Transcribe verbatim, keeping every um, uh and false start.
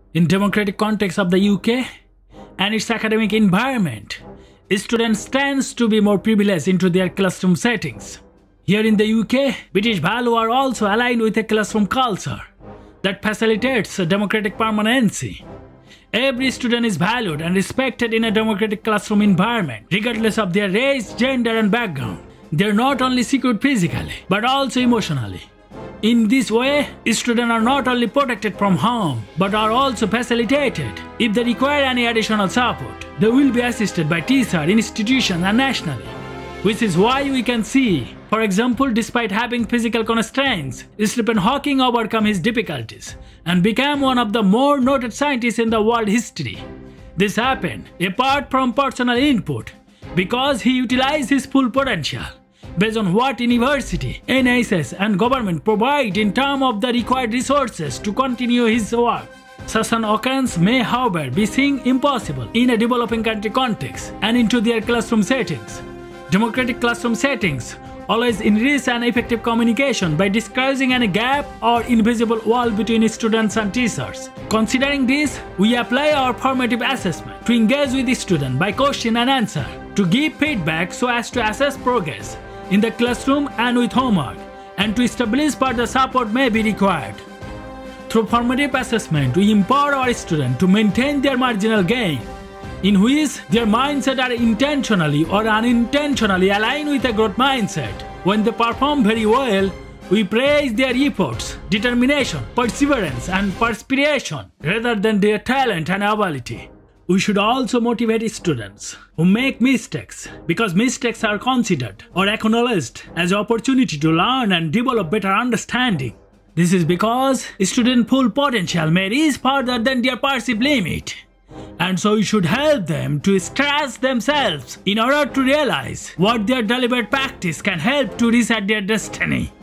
In democratic context of the U K and its academic environment, students tend to be more privileged into their classroom settings. Here in the U K, British values are also aligned with a classroom culture that facilitates democratic permanency. Every student is valued and respected in a democratic classroom environment, regardless of their race, gender, and background. They are not only secured physically, but also emotionally. In this way, students are not only protected from harm, but are also facilitated. If they require any additional support, they will be assisted by teachers, institutions, and nationally. Which is why we can see, for example, despite having physical constraints, Stephen Hawking overcame his difficulties and became one of the more noted scientists in the world history. This happened apart from personal input because he utilized his full potential based on what university, N H S, and government provide in terms of the required resources to continue his work. Such an occurrence may, however, be seen impossible in a developing country context and into their classroom settings. Democratic classroom settings always enrich an effective communication by discouraging any gap or invisible wall between students and teachers. Considering this, we apply our formative assessment to engage with the student by question and answer, to give feedback so as to assess progress in the classroom and with homework, and to establish further support may be required. Through formative assessment, we empower our students to maintain their marginal gain, in which their mindset are intentionally or unintentionally aligned with a growth mindset. When they perform very well, we praise their efforts, determination, perseverance, and perspiration rather than their talent and ability. We should also motivate students who make mistakes, because mistakes are considered or acknowledged as an opportunity to learn and develop better understanding. This is because student full potential may reach further than their perceived limit, and so we should help them to stretch themselves in order to realize what their deliberate practice can help to reach at their destiny.